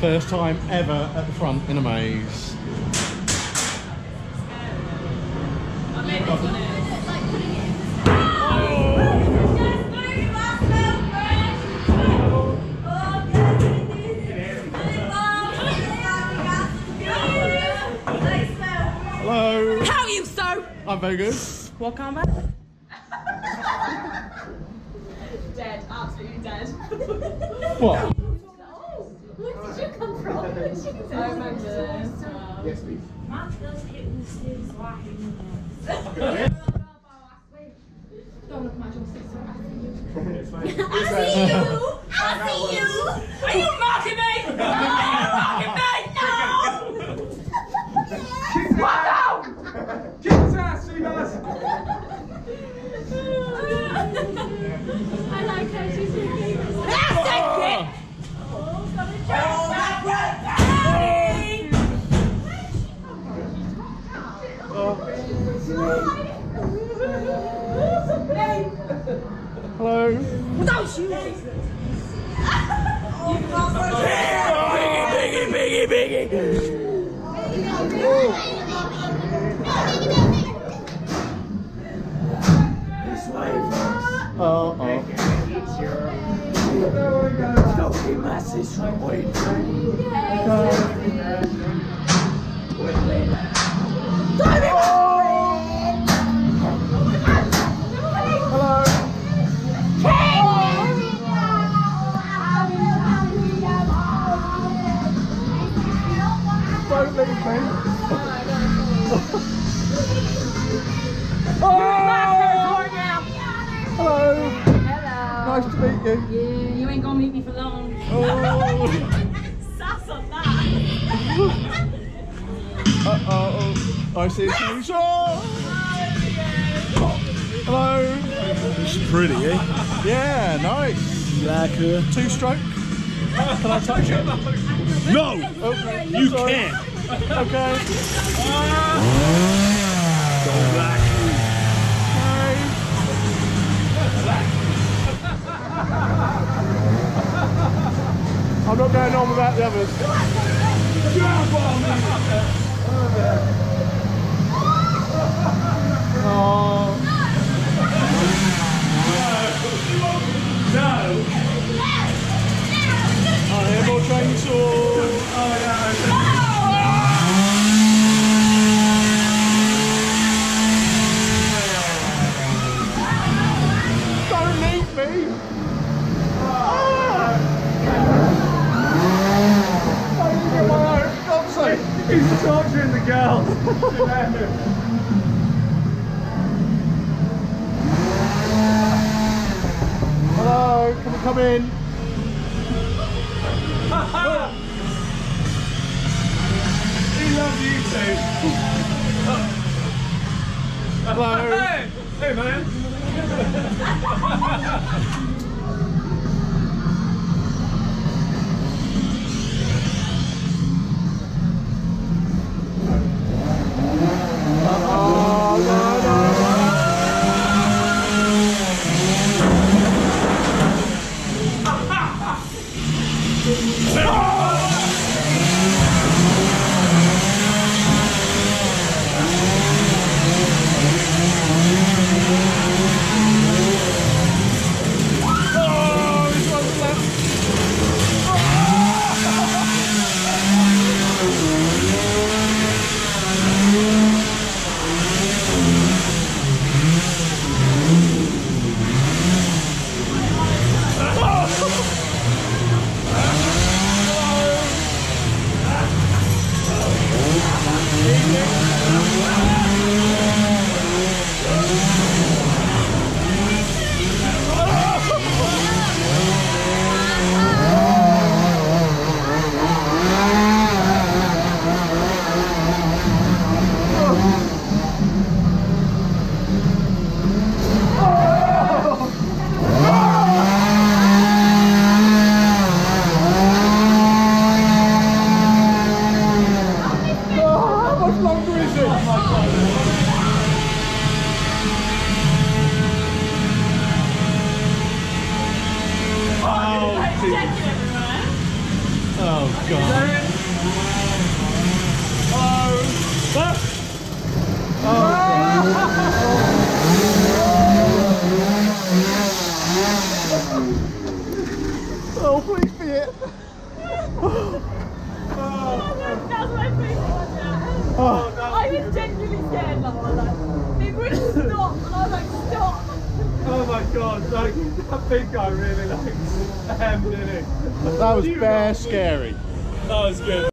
First time ever at the front in a maze. Hello. How are you, sir? I'm very good. What combat? Dead, absolutely dead. What? Where did you come from? I remember this. Yes, please. Don't look at my joysticks. It's fine. I see you! I see you! Are you mocking me? Are you mocking me? No! What now? Kick his ass, sweetheart! I like her, she's really cute. Hello. Don't shoot! Biggie, biggie. This way, Oh. Don't be massive, wait. Don't leave me. Hello. Nice to meet you. Yeah, you ain't gonna meet me for long. Oh. Sass on that. I see a TV show. Hello. It's pretty, eh? Yeah, nice. Like her. Two-stroke. Can I touch it? No! Okay. You Sorry. can't! Okay. Don't like I'm not going on without the others. Oh. No! I hear more chainsaws. Don't leave me. He's torturing the girl! Hello, can we come in? He loves you too! Hello. Hey man! Oh god. Oh, please be it. That's my favourite one now. I was genuinely scared, like, it wouldn't stop, and I was like, stop. Oh my god, like, that big guy really likes didn't he? That was bare scary. That was good.